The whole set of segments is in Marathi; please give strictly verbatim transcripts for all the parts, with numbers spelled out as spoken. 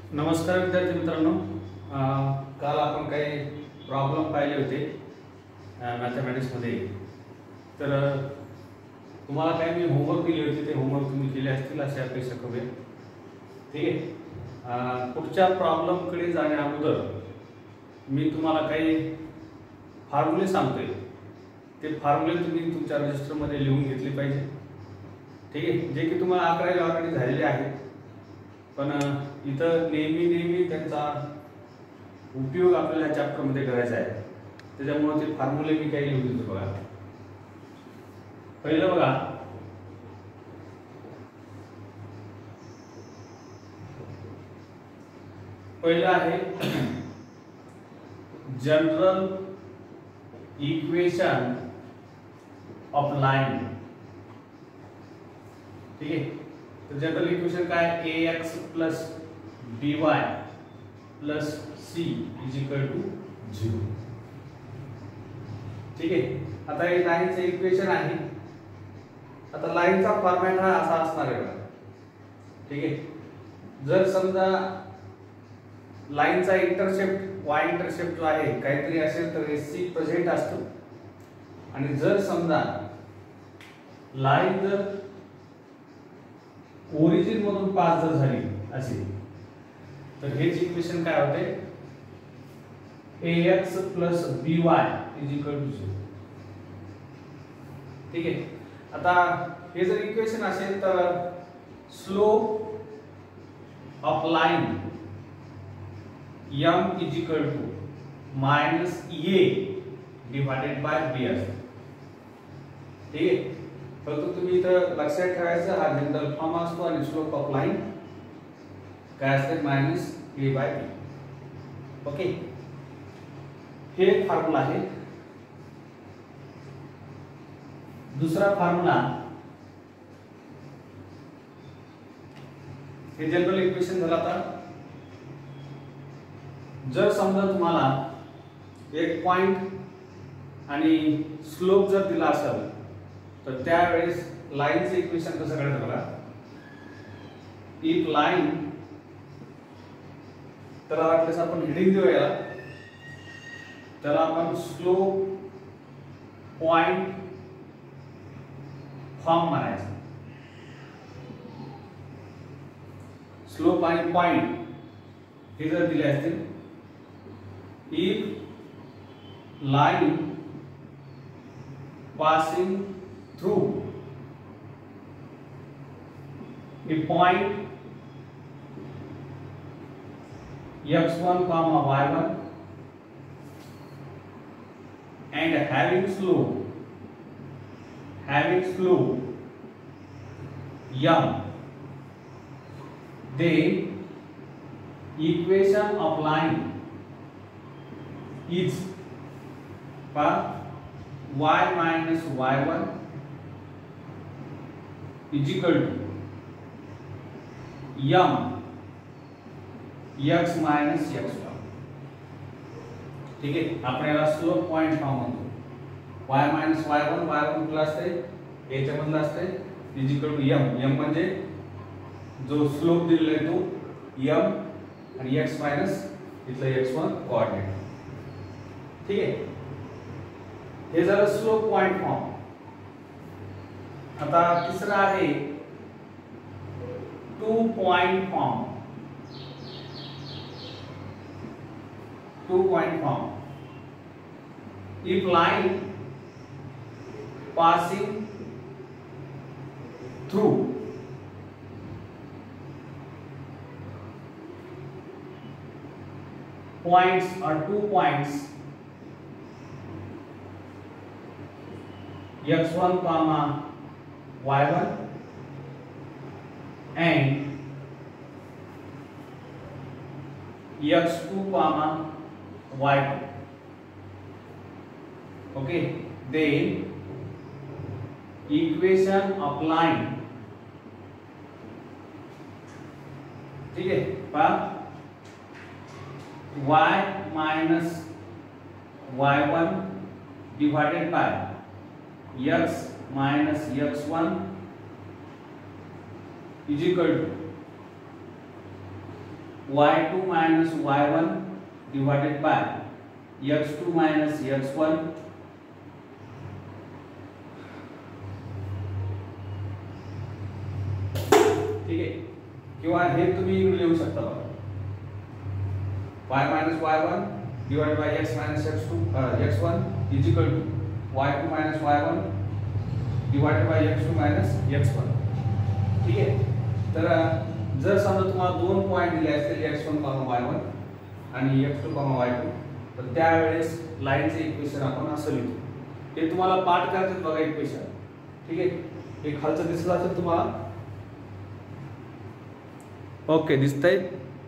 नमस्कार विद्यार्थी मित्रांनो, काल आपण काही प्रॉब्लेम पाहिले होते मॅथमॅटिक्समध्ये. तर तुम्हाला काही मी होमवर्क दिले होते, ते होमवर्क तुम्ही केले असतील अशी अपेक्षा करूया. ठीक आहे. पुढच्या प्रॉब्लेमकडे जाण्या अगोदर मी तुम्हाला काही फॉर्म्युले सांगतोय. ते फॉर्म्युले तुम्ही तुमच्या रजिस्टरमध्ये लिहून घेतले पाहिजे. ठीक आहे, जे की तुम्हाला अकरावी ऑलरेडी झालेले आहेत, पण इथं नेहमी नेहमी त्यांचा उपयोग आपल्याला चॅप्टरमध्ये करायचा आहे. त्याच्यामुळे ते फॉर्म्युले मी काही लिहून देतो. बघा, पहिलं बघा, पहिलं आहे जनरल इक्वेशन ऑफ लाइन. ठीक आहे. तो जनरल इक्वेशन काय, a x plus b y plus c is equal to zero. ठीक आहे. आता हे लाईनचं इक्वेशन आहे. आता लाईनचा फॉर्मॅट हा असा असणार आहे. ठीक आहे. जर समजा लाईनचा इंटरसेप्ट वाय इंटरसेप्ट जो आहे काहीतरी असेल तर एस सी प्रेझेंट असतो. आणि जर समजा लाईन जर ओरिजिन मधून पास जर झाली असेल तर हेच इक्वेशन काय होते, a x plus b y is equal to zero. ठीक आहे. आता हे जर इक्वेशन असेल तर slope of line m is equal to minus a divided by b असतो. ठीक आहे. फक्त तुम्ही इथं लक्षात ठेवायचं, हा जनरल फॉर्म असतो आणि स्लोप ऑफ लाइन काय असते, minus a by b. Okay, हे फॉर्म्युला आहे. दुसरा फॉर्म्युला, हे जनरल इक्वेशन झालं. आता जर समजा तुम्हाला एक पॉइंट आणि स्लोप जर दिला असेल तर त्यावेळेस लाईनचं इक्वेशन कसं करायचं बघा. इफ लाईन, त्याला वाटल्यास आपण हेडिंग देऊ याला, त्याला आपण स्लोप पॉइंट फॉर्म म्हणायचं. स्लोप आणि पॉइंट हे जर दिले असतील, if line passing through a point x one comma y one and having slope having slope m, then equation of line is for y minus y one is equal to m x minus x one. ठीक आहे. आपण याला स्लोप पॉइंट फॉर्म म्हणतो. y minus y one, y one कुठला असते, याच्या मधला असते, is equal to m. m म्हणजे जो स्लोप दिलेला आहे तो m आणि x मायनस इथला x one कोऑर्डिनेट. ठीक आहे. हे झालं स्लोप पॉइंट फॉर्म. आता तिसरा आहे two point form. Two point form, if line passing through points और two points x one comma y one and x two comma y two. Okay, then equation of line, ठीक है, पर y minus y one divided by x minus x one is equal to y two minus y one divided by x two minus x one ठीक आहे. किंवा हे तुम्ही इकडे लिहू शकता बघा y minus y one divided by x minus x two x one is equal to y two minus y one divided by x two minus x one ठीक आहे. तर जर समजा तुम्हाला दोन पॉइंट दिले असतील एक्स वन, वाय वन आणि एक्स टू, वाय टू, तर त्यावेळेस लाईनचे इक्वेशन आपण असं लिहितो. ते तुम्हाला पाठ करायचं बघा इक्वेशन ठीक आहे. हे खालचं दिसलं असेल तुम्हाला. ओके दिसतंय.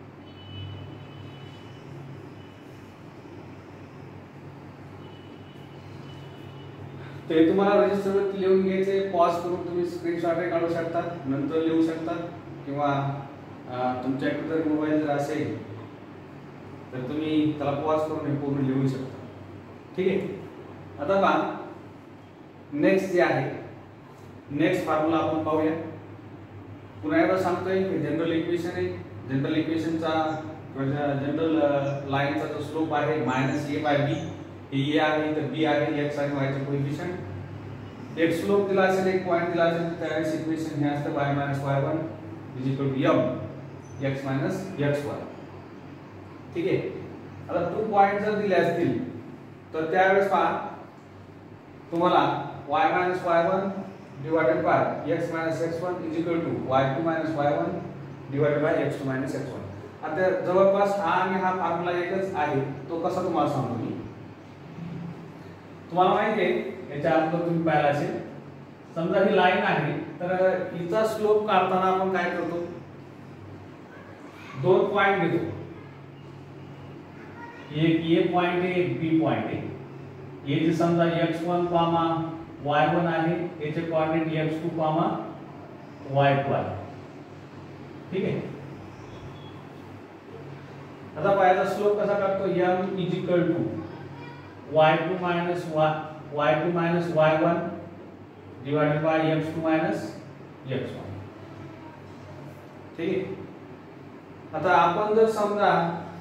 ते तुम्हाला रजिस्टरवरती लिहून घ्यायचे. पॉज करून तुम्ही स्क्रीनशॉट काढू शकता, नंतर लिहू शकता, किंवा तुमच्याकडे जर मोबाईल जर असेल तर तुम्ही त्याला पॉज करून हे पूर्ण लिहू शकता ठीक आहे. आता पहा नेक्स्ट जे आहे नेक्स्ट फॉर्म्युला आपण पाहूया. पुन्हा एकदा सांगतोय की जनरल इक्वेशन आहे. जनरल इक्वेशनचा जनरल लाईनचा जो स्लोप आहे मायनस ए बाय बी, हे ए आहे तर बी आहे, एक्स आणि वाय चे कोएफिशिएंट. एक स्लोप दिला असेल, एक पॉइंट दिला असेल, तर त्यावेळेस इक्वेशन हे असतं y minus y one is equal to m x minus x one ठीक आहे. आता टू पॉइंट जर दिले असतील तर त्यावेळेस पहा तुम्हाला y minus y one divided by x minus x one is equal to y two minus y one divided by x two minus x one. आता जवळपास हा आणि हा फॉर्म्युला एकच आहे. तो कसा तुम्हाला सांगतो मी. तुम्हाला माहिती आहे याच्या अगोदर तुम्ही पाहिला असेल, समजा ही लाईन आहे तर हिचा स्लोप काढताना आपण काय करतो, दोन पॉइंट घेतो. एक ए पॉइंट आहे, एक बी पॉइंट आहे. हे जे समजा एक्स वन, वाय वन आहे, याचे coordinate x two, y two आहे ठीक आहे. आता पायाचा स्लोप कसा काढतो, m is equal to y two minus y two minus y one divided by x two minus x one ठीक आहे. आता आपण जर समजा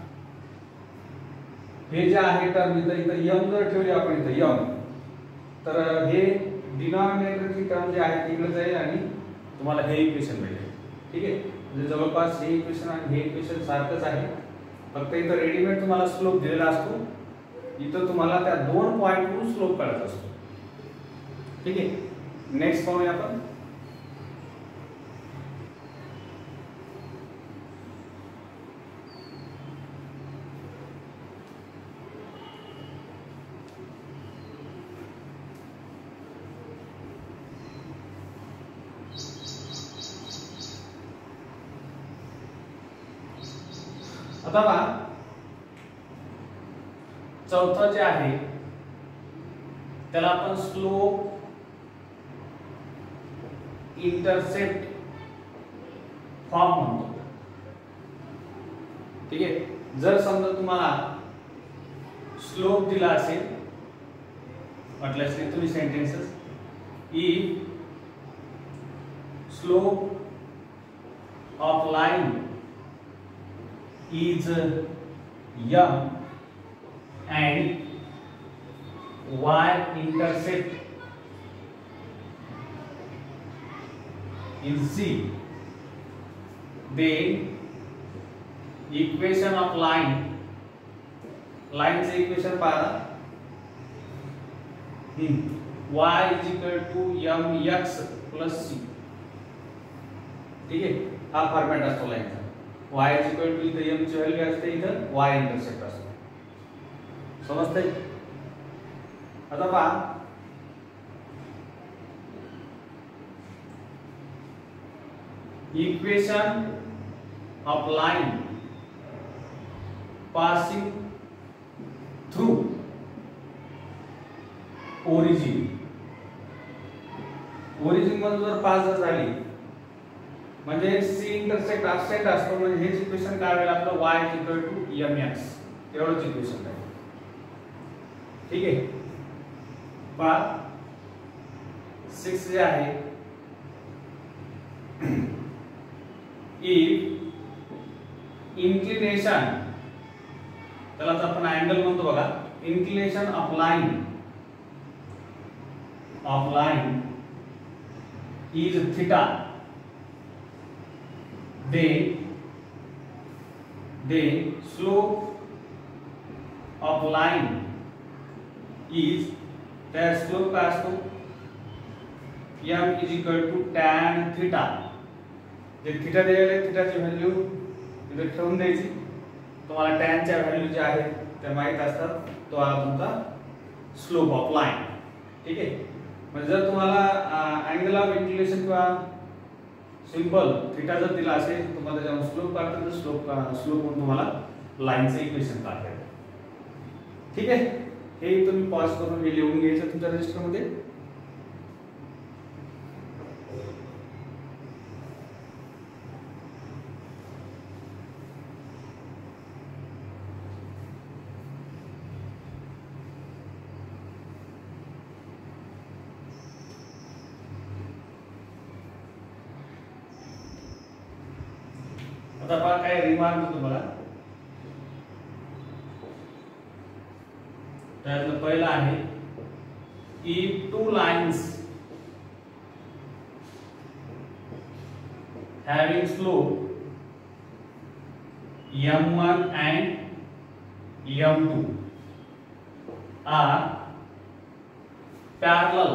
हे जे आहे टर्म इथं इथं m जर ठेवली आपण इथं m, तर हे डिनॉमिनेटरची टर्म जे आहे तिकडे जाईल आणि तुम्हाला हे इक्वेशन मिळेल ठीक आहे. म्हणजे जवळपास हे इक्वेशन आणि हे इक्वेशन सारखंच आहे, फक्त इथं रेडीमेड तुम्हाला स्लोप दिलेला असतो, इथं तुम्हाला त्या दोन पॉइंटवरून स्लोप काढायचा असतो ठीक आहे. नेक्स्ट पाहूया आपण. आता पहा चौथं जे आहे त्याला आपण स्लोप इंटरसेप्ट फॉर्म म्हणतो ठीक आहे. जर समजा तुम्हाला स्लोप दिला असेल, म्हटलं असेल तुम्ही sentences, if slope of line is m and y intercept is c, then equation of line line से equation पहा y is equal to mx plus c ठीक आहे. हा फॉर्मॅट असतो लाईनचा. y is equal to इथं m ची व्हॅल्यू असते, इथं y इंटरसेप्ट असतो. समजतंय. आता पहा equation of line passing through origin, origin मधून जर पास जर झाली म्हणजे सी इंटरसेक्ट ऑफसेट असतो, म्हणजे हेच इक्वेशन काढायला आपलं y is equal to mx एवढंच इक्वेशन आहे ठीक आहे. पहा सिक्स जे आहे, if इन्क्लिनेशन, त्यालाच आपण अँगल म्हणतो बघा, inclination of line of line is theta, then then slope of line is, त्या स्लोप काय असतो, m is equal to tan theta, जे थीटा दिलेले आहे थीटाची व्हॅल्यू इथे ठेवून द्यायची, तुम्हाला tan च्या व्हॅल्यू ज्या आहेत त्या माहित असतात, तो आला तुमचा स्लोप ऑफ लाइन. ठीक आहे, म्हणजे जर तुम्हाला अँगल ऑफ इन्क्लिनेशन किंवा सिंपल थीटा जर दिला असेल तुम्हाला त्याच्यावर स्लोप काढता तर स्लोप स्लोप म्हणून तुम्हाला लाईनचं इक्वेशन काढता येईल. ठीक आहे, हे तुम्ही पॉज करून हे लिहून घ्यायचं तुमच्या रजिस्टर मध्ये. आता पहा काय रिमार्क तुम्हाला, त्यातलं पहिलं आहे if two lines having slope m one and m two are parallel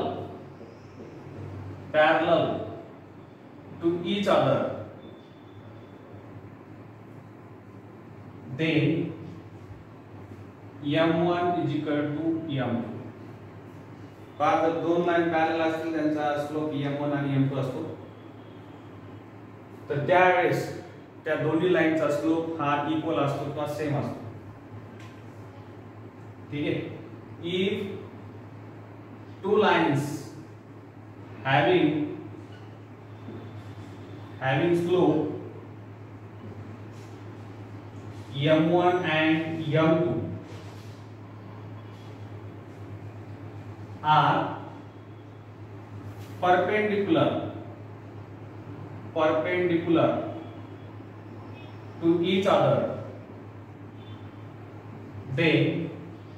parallel to each other, then m one is equal to m two. पहा जर दोन लाईन पॅरलल असतील त्यांचा स्लोप m one आणि m two असतो, तर त्यावेळेस त्या दोन्ही लाईनचा स्लोप हा इक्वल असतो किंवा सेम असतो. ठीक आहे, if two lines having having slope m one and m two are perpendicular perpendicular to each other, then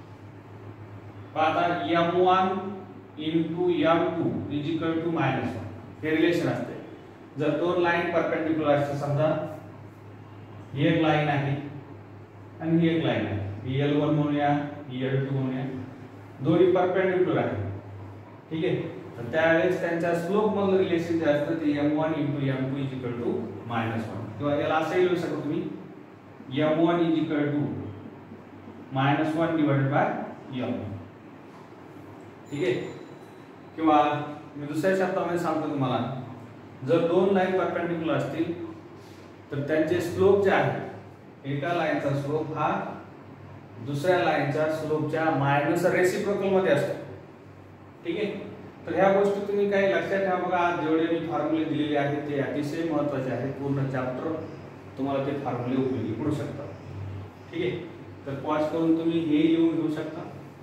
आता m one into m two is equal to minus one, हे रिलेशन असते. जर दोन लाईन परपेंडिक्युलर असते, समजा ही एक लाईन आहे आणि ही एक लाईन आहे, ही एल वन म्हणूया ही एल टू म्हणूया, दोन्ही परपेंडिक्युलर आहे. ठीक आहे, तर त्यावेळेस त्यांच्या स्लोप मधलं रिलेशन जे असतं ते m one into m two is equal to minus one, किंवा याला असंही लिहू शकतो तुम्ही m one is equal to minus one divided by m. ठीक आहे, किंवा मी दुसऱ्या शब्दामध्ये सांगतो तुम्हाला, जर दोन लाईन परपेंडिक्युलर असतील तर त्यांचे स्लोप जे आहे, एका लाईनचा स्लोप हा दुसऱ्या लाईनच्या स्लोपच्या मायनस रेसिप्रोकल मध्ये असतो. ठीक आहे, तर ह्या गोष्टी तुम्ही काही लक्षात ठेवा. बघा आज जेवढे मी फॉर्म्युले दिलेले आहेत ते अतिशय महत्त्वाचे आहेत, पूर्ण चॅप्टर तुम्हाला ते फॉर्म्युले उपयोगी पडू शकतात. ठीक आहे, तर पॉज करून तुम्ही हे लिहून घेऊ शकता.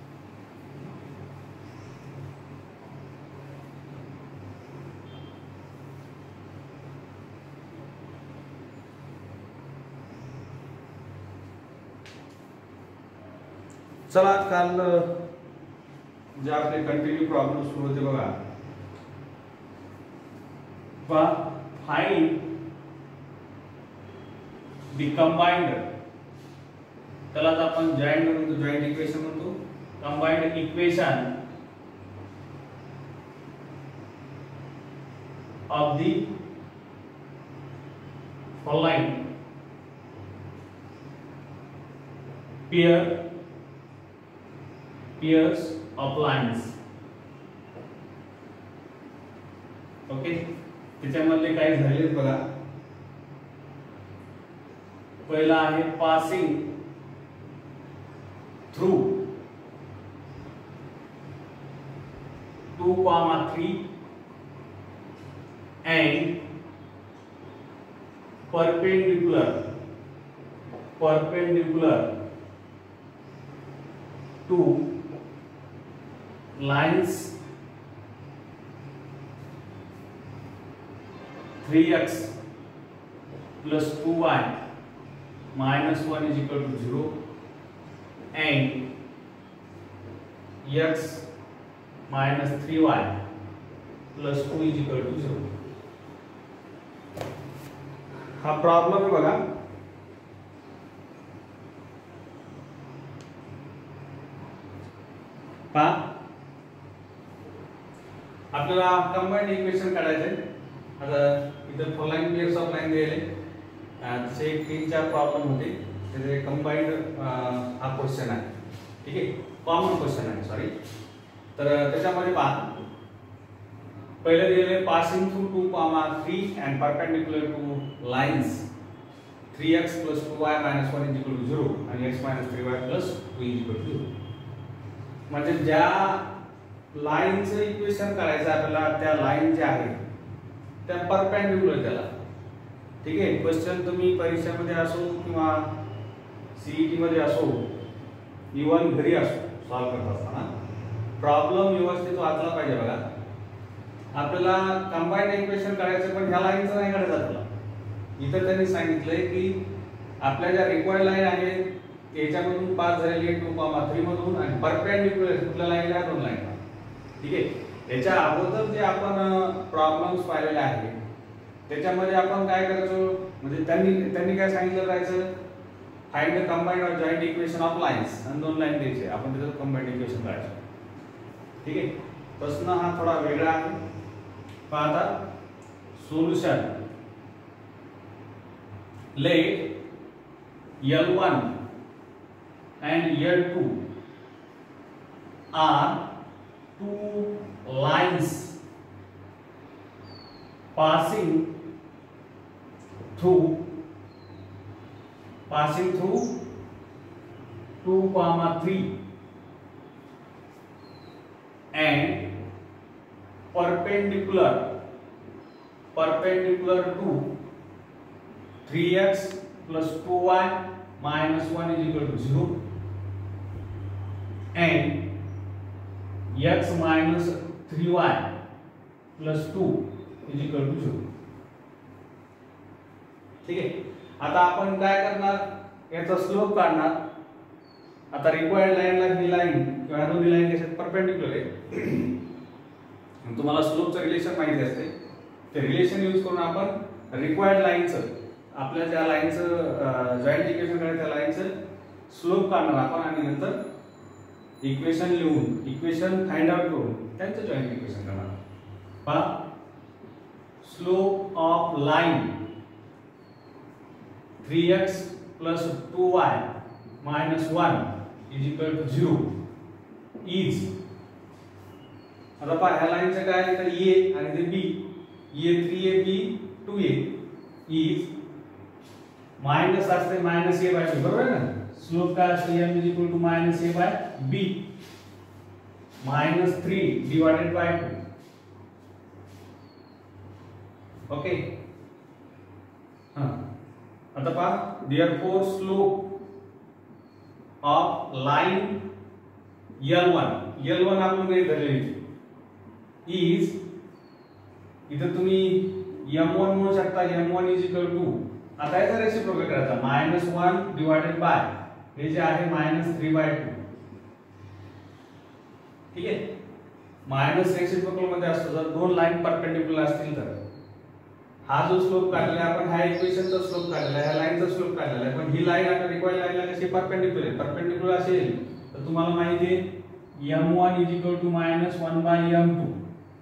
चला, काल जे आपले कंटिन्यू प्रॉब्लेम सुरू होते बघा, फाइंड द कंबाइंड, त्यालाच आपण जॉइंट म्हणतो, जॉइंट इक्वेशन म्हणतो, combined equation of the following pair pairs of lines. Okay, त्याच्यामधले काही झाले बघा. पहिला आहे passing through two comma three and perpendicular perpendicular to lines three x plus two y minus one is equal to zero and x minus three y plus two is equal to zero. हा प्रॉब्लेम आहे बघा. पहा आपल्याला कंबाइंड इक्वेशन काढायचे. आता इथं four line pairs of line दिले तसे एक तीन चार प्रॉब्लेम होते त्याचे कंबाइंड हा क्वेश्चन आहे. ठीक आहे, कॉमन क्वेश्चन आहे सॉरी. तर त्याच्यामध्ये पहा पहिले दिलेले passing through two comma three and perpendicular to lines three x plus two y minus one is equal to zero आणि x minus three y plus two is equal to zero. म्हणजे ज्या लाईनचं इक्वेशन करायचं आपल्याला त्या लाईन ज्या आहेत त्या परपेंडिक्युलर त्याला. ठीक आहे, क्वेश्चन तुम्ही परीक्षेमध्ये असो किंवा सीईटी मध्ये असो इव्हन घरी असो सॉल्व करत असताना प्रॉब्लेम व्यवस्थित वाचला पाहिजे. बघा आपल्याला कंबाइंड इक्वेशन करायचं पण ह्या लाईनचं नाही काढायचं आपल्याला. इथं त्यांनी सांगितलंय की आपल्या ज्या रिक्वायर्ड लाईन आहेत त्याच्यामधून पास झालेली टू कॉमा थ्री मधून आणि परपेंडिक्युलर कुठल्या लाईनला दोन लाईन. ठीक आहे, याच्या अगोदर जे आपण प्रॉब्लेम्स पाहिलेले आहेत त्याच्यामध्ये आपण काय करायचो म्हणजे त्यांनी त्यांनी काय सांगितलं राहायचं फाइंड द कंबाइंड और जॉइंट इक्वेशन ऑफ लाइन्स आणि दोन लाईन द्यायचे आपण त्याचं कंबाइंड इक्वेशन करायचं. ठीक आहे, प्रश्न हा थोडा वेगळा आहे. पहा आता solution. Let L one and L two are two lines passing through passing through two comma three and perpendicular perpendicular to three x plus two y minus one is equal to zero and x minus three y plus two is equal to zero. ठीक आहे, आता आपण काय करणार याचा स्लोप काढणार. आता रिक्वायर्ड लाईनला ही लाईन किंवा दोन्ही लाईन कशा परपेंडिक्युलर आहे तुम्हाला स्लोपचं रिलेशन माहिती असते. ते रिलेशन यूज करून आपण रिक्वायर्ड लाईनचं आपल्या ज्या लाईनचं जॉइंट इक्वेशन करायचं त्या लाईनचं स्लोप काढणार आपण आणि नंतर इक्वेशन लिहून इक्वेशन फाइंड आउट करून त्यांचं जॉइंट इक्वेशन करणार. पहा slope of line three x plus two y minus one is equal to zero is. आता पहा ह्या लाईनचं काय तर ए आणि ते b a three a b two a is minus असते माइनस ए बाय बी बरोबर आहे ना. स्लोप काय असते m is equal to minus a by b minus three divided by two. Okay हां आता पहा therefore slope of line L one L one आपण गृहीत धरलेली इज इथं तुम्ही m one म्हणू शकता m one is equal to आता याचा रेसिप्रोकल करायचा मायनस वन डिवाइडेड बाय हे जे आहे मायनस थ्री बाय टू. ठीक आहे, मायनस रेसिप्रोकल मध्ये असतो जर दोन लाईन परपेंडिक्युलर असतील तर हा जो स्लोप काढलेला आहे आपण ह्या इक्वेशनचा स्लोप काढलेला आहे ह्या लाईनचा स्लोप काढलेला आहे. पण ही लाईन आता रिक्वायर्ड लाईनला कशी परपेंडिक्युलर आहे परपेंडिक्युलर असेल तर तुम्हाला माहिती आहे m one is equal to minus one by m two.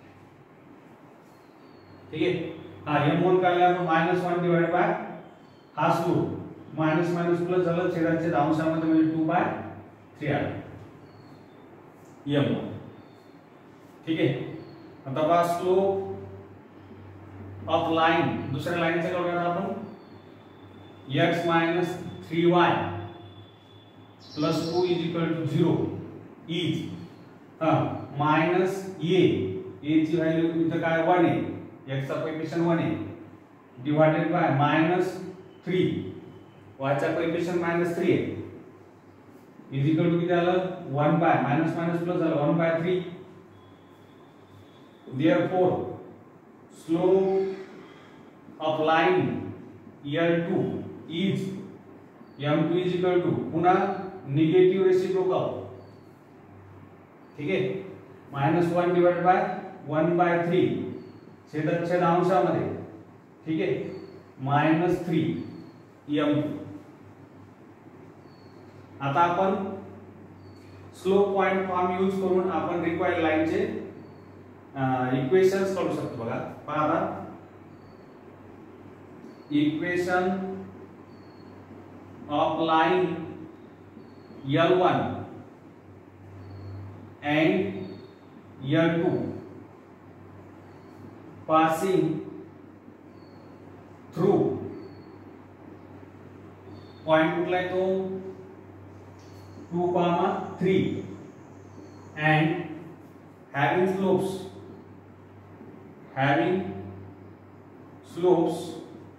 ठीक आहे, हा m one काढला आपण मायनस वन डिवाइड बाय हा स्लोप मायनस मायनस प्लस झालं छेदाचे अंशामध्ये म्हणजे टू बाय थ्री आले m one. ठीक आहे, आता पहा स्लोप ऑफ लाइन दुसऱ्या लाईनचा काढूया आपण x minus three y plus two is equal to zero is हा मायनस a a ची व्हॅल्यू इथं काय वन आहे x चा कोएफिशिएंट वन आहे divided by minus three y चा कोएफिशिएंट मायनस थ्री आहे इज इक्वल टू किती आलं one by minus minus plus झालं one by three. Therefore slope of line L two is m two is equal to पुन्हा निगेटिव्ह रेसिप्रोकल, ठीक आहे, minus one divide by one by three छेदछेद अंशामध्ये, ठीक आहे, मायनस थ्री एम टू. आता आपण स्लोप पॉइंट फॉर्म यूज करून आपण रिक्वायर्ड लाईनचे इक्वेशन्स काढू शकतो. बघा पहा आता, equation of line L one and L two passing through point कुठला आहे तो two comma three and having slopes having slopes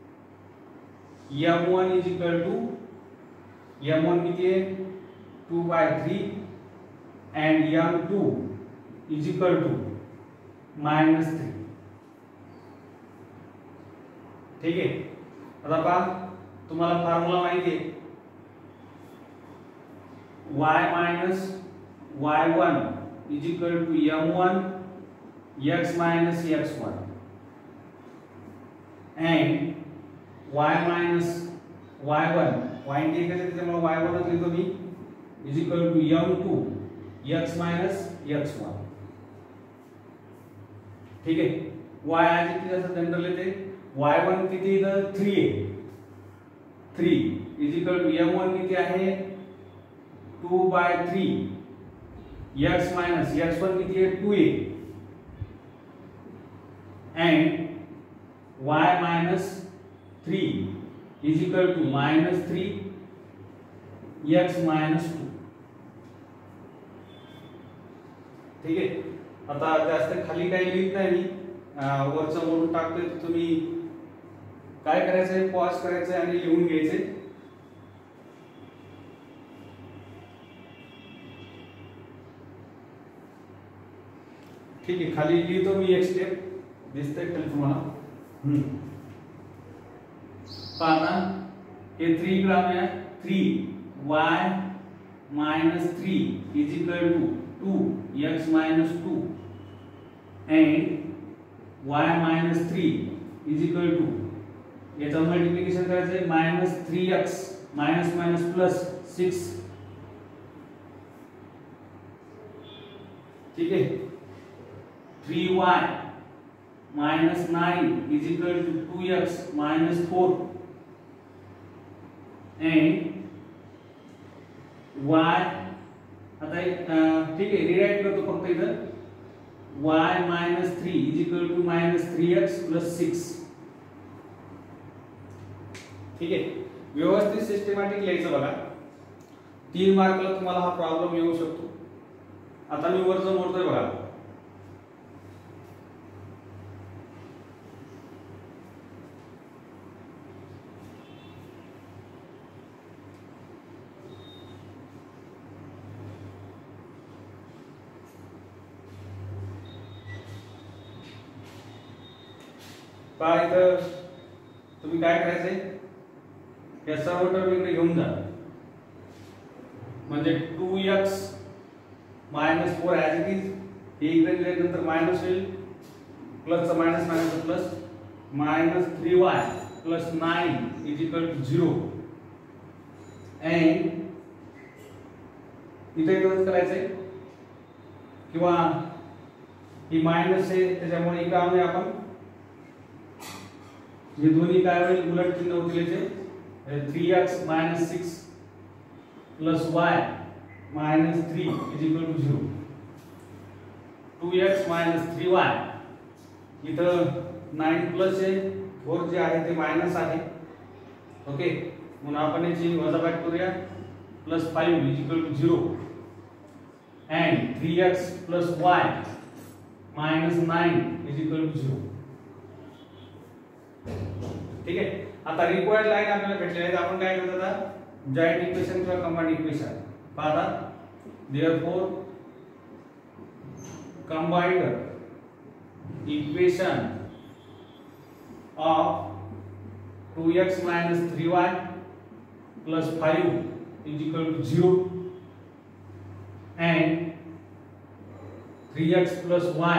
m one is equal to m one किती आहे two by three and m two is equal to minus three. ठीक आहे. आता पहा तुम्हाला फॉर्म्युला माहिती आहे y minus y one is equal to m one x minus x one and y minus Y one point एक आहे त्यामुळे वाय वन च लिहितो मी is equal to m two x minus x one. ठीक आहे. y आज किती असं जनरल येते वाय वन किती इथं थ्री आहे three is equal to m one किती आहे two by three x minus x one किती आहे टू आहे and y minus three is equal to minus three x minus two. ठीक आहे. आता जास्त खाली काही लिहित नाही मी वरचं मोडून टाकतोय. तुम्ही काय करायचंय पॉज करायचंय आणि लिहून घ्यायचे. ठीक आहे. खाली लिहितो मी एक स्टेप दिसतंय खाली तुम्हाला. हम्म पाहता हे थ्री ग्राम आहे three y minus three is equal to two x minus two and y minus three is equal to याचं मल्टिप्लिकेशन करायचं minus three x minus minus plus six. ठीक है. Three y minus nine is equal to two x minus four and y आता ठीक आहे रिराइट करतो फक्त इथं y minus three is equal to minus three x plus six. ठीक आहे. व्यवस्थित सिस्टमॅटिक लिहायचं बघा. तीन मार्कला तुम्हाला हा प्रॉब्लेम येऊ शकतो. आता मी वरचं मोडतोय बघा. पहा इथं तुम्ही काय करायचंय या सर्व टर्म इकडे घेऊन जा म्हणजे two x minus four as it is हे इकडे गेल्यानंतर मायनस होईल प्लसचा minus minus plus minus three y plus nine is equal to zero and इथे इथंच करायचंय किंवा ही मायनस आहे त्याच्यामुळे इकडे आम्ही आपण ये दोन्ही काय होईल उलट चिन्ह होतील याचे three x minus six plus y minus three is equal to zero two x minus three y इथं नाइन प्लस आहे फोर जे आहे ते मायनस आहे. ओके. म्हणून आपण याची वजाबाकी करूया plus five is equal to zero and three x plus y minus nine is equal to zero. ठीक आहे. आता रिक्वायर्ड लाइन आपल्याला भेटले आहेत. आपण काय करतो आता जॉइंट इक्वेशन किंवा कंबाइंड इक्वेशन पाहता therefore combined equation of two x minus three y plus five is equal to zero and three x plus y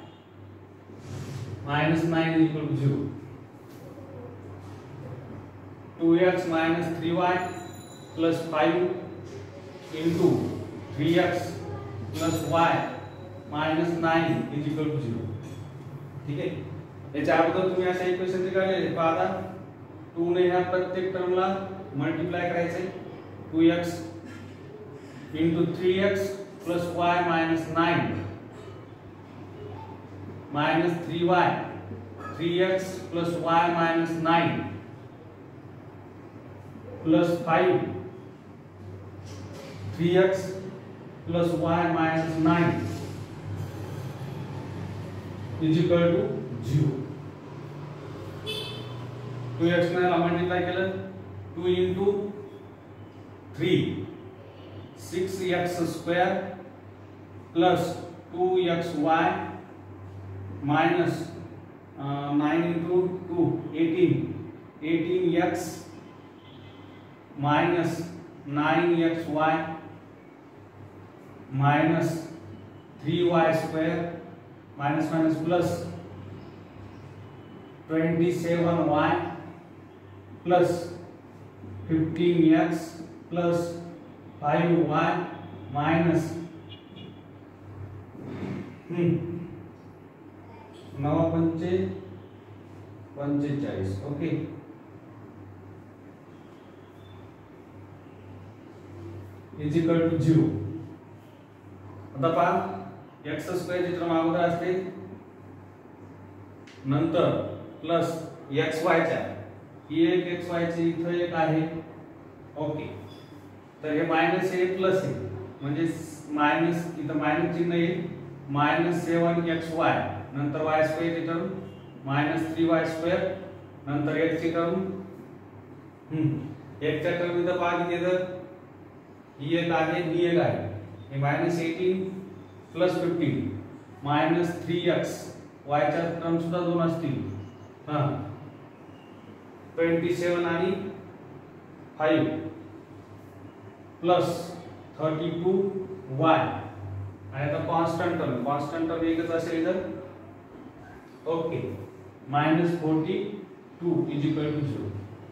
minus nine is equal to zero. two x minus three y plus five into three x plus y minus nine is equal to zero. ठीक है, याच्या अगोदर तुम्ही अशा इक्वेशन काढलेले पहा. आता टू ने ह्या प्रत्येक टर्मला मल्टिप्लाय करायचे. Two x into three x plus y minus nine minus three y, three x plus y minus nine plus five, three x plus y minus nine is equal to zero. two x ने मल्टिप्लाय केलं. two into three, six x square plus two x y minus uh, nine into two, eighteen, eighteen x minus nine x y minus three y square minus minus plus twenty-seven y plus fifteen x plus five y minus hmm नवा पंचे पंचेचाळीस. Okay, is equal to zero. आता पहा एक्स स्क्वेअर ची टर्म अगोदर असते, नंतर प्लस एक्स वाय च्या ही एक एक्स वाय ची इथं एक आहे. ओके, तर हे मायनस हे प्लस आहे म्हणजे मायनस इथं मायनस चिन्ह येईल. मायनस सेवन एक्स वाय नंतर वाय स्क्वेअर ची term minus three y square नंतर एक्स ची टर्म. हम्म एक्स च्या टर्म इथं पहा किती येतं, ही एक आहे ही एक आहे. हे minus eighteen plus fifteen minus three x y च्या टर्म सुद्धा दोन असतील. हा ट्वेंटी सेवन आणि five plus thirty two y आणि आता कॉन्स्टंट टर्म कॉन्स्टंट टर्म एकच असेल इधर. Okay, minus forty two is equal to zero.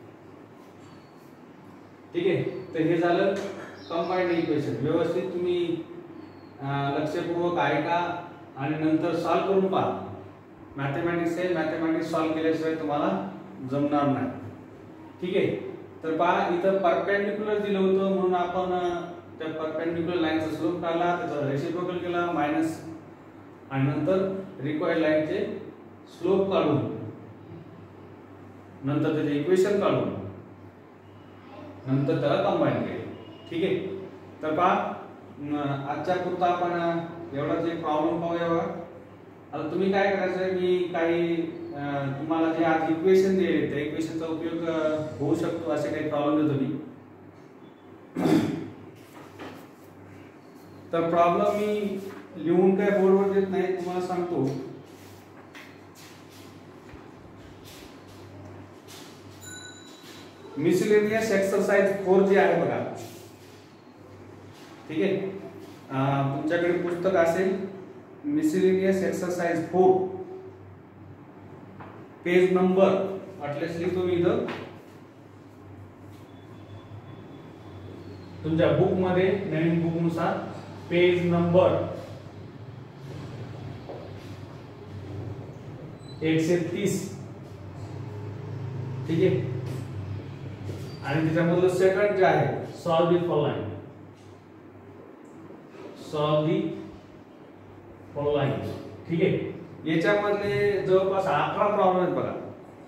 ठीक आहे, तर हे झालं कंबाइंड इक्वेशन. व्यवस्थित तुम्ही लक्षपूर्वक ऐका आणि नंतर सॉल्व करून पहा. मॅथमॅटिक्स आहे, मॅथमॅटिक्स सॉल्व केल्याशिवाय तुम्हाला जमणार नाही. ठीक आहे, तर पहा इथं परपेंडिक्युलर दिलं होतं म्हणून आपण त्या परपेंडिक्युलर लाईनचा स्लोप काढला, त्याचा रेसिप्रोकल केला मायनस आणि नंतर रिक्वायर्ड लाईनचे स्लोप काढून नंतर त्याचे इक्वेशन काढून नंतर त्याला कंबाईन केले. ठीक आहे, तर पहा आजच्या पुरता आपण एवढाच एक प्रॉब्लेम पाहूया. बघा आता तुम्ही काय करायचं, मी काही तुम्हाला जे आज इक्वेशन दिले त्या इक्वेशनचा उपयोग होऊ शकतो असे काही प्रॉब्लेम देतो मी. तर प्रॉब्लेम मी लिहून काय बोर्डवर देत नाही, तुम्हाला सांगतो. मिसलेनियस एक्सरसाइज फोर जे आहे बघा. ठीक आहे, तुमच्याकडे पुस्तक असेल miscellaneous exercise four, page number अटलेस लिहितो मी इथं तुमच्या बुक मध्ये, नवीन बुक नुसार पेज नंबर एकशे तीस. ठीक आहे, आणि त्याच्यामधलं सेकंड जे आहे solve the following, solve the following. ठीक आहे, याच्यामधले जवळपास अकरा प्रॉब्लेम आहेत बघा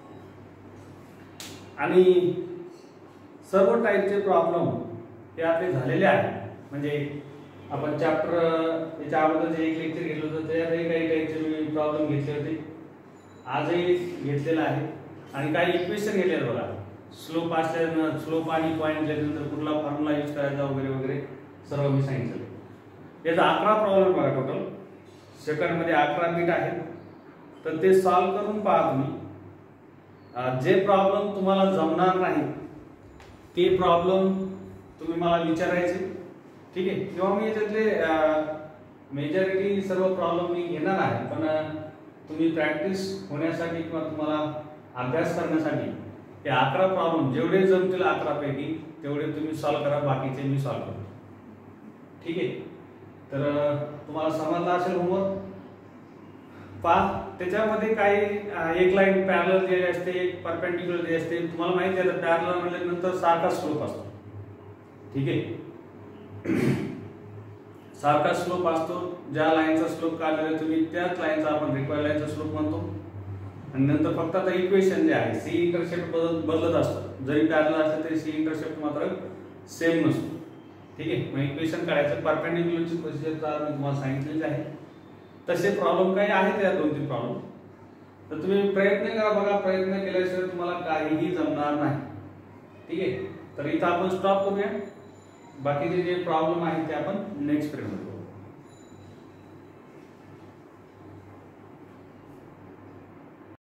आणि सर्व टाईपचे प्रॉब्लेम हे आपले झालेले आहेत. म्हणजे आपण चॅप्टर याच्या अगोदर जे एक लेक्चर घेतलं होतं त्यातही काही टाईपचे मी प्रॉब्लेम घेतले होते, आजही घेतलेला आहे. आणि काही इक्वेशन घेतले बघा, स्लोप असल्यानं स्लोप आणि पॉईंट दिल्यानंतर कुठला फॉर्म्युला यूज करायचा वगैरे वगैरे सर्व मी सांगितलं. याचा अकरा प्रॉब्लेम बघा टोटल, सेकंड मध्ये अकरा बीट आहेत. तर ते सॉल्व करून पहा तुम्ही. जे प्रॉब्लेम तुम्हाला जमणार नाही ते प्रॉब्लेम तुम्ही मला विचारायचे, ठीक आहे. किंवा मी याच्यातले मेजॉरिटी सर्व प्रॉब्लेम मी घेणार आहे, पण तुम्ही प्रॅक्टिस होण्यासाठी किंवा तुम्हाला अभ्यास करण्यासाठी हे अकरा प्रॉब्लेम जेवढे जमतील अकरा पैकी तेवढे तुम्ही सॉल्व्ह करा, बाकीचे मी सॉल्व्ह करतो, ठीक आहे. तर तुम्हाला समजला असेल होमवर्क. पहा त्याच्यामध्ये काही एक लाईन पॅरलल जे असते, एक परपेंडिक्युलर जे असते. तुम्हाला माहिती आहे पॅरलल म्हटल्यानंतर सारखा स्लोप असतो, ठीक आहे. सारखा स्लोप असतो. ज्या लाईनचा स्लोप काढलेला तुम्ही त्याच लाईनचा आपण रिक्वायर्ड लाईनचा स्लोप म्हणतो. आणि नंतर फक्त आता इक्वेशन जे आहे सी इंटरसेप्ट बदल बदलत असतो. जरी पॅरलल असलं तरी सी इंटरसेप्ट मात्र सेम नसतो, ठीक आहे. मग इक्वेशन काढायचं. परपेंडिक्युलरची प्रोसिजर मी तुम्हाला सांगितलेली आहे. तसे प्रॉब्लेम काही आहेत या दोन तीन प्रॉब्लेम. तर तुम्ही प्रयत्न करा, बघा. प्रयत्न केल्याशिवाय तुम्हाला काहीही जमणार नाही, ठीक आहे. तर इथं आपण स्टॉप करूया. बाकीचे जे प्रॉब्लेम आहेत ते आपण नेक्स्ट पिरियडमध्ये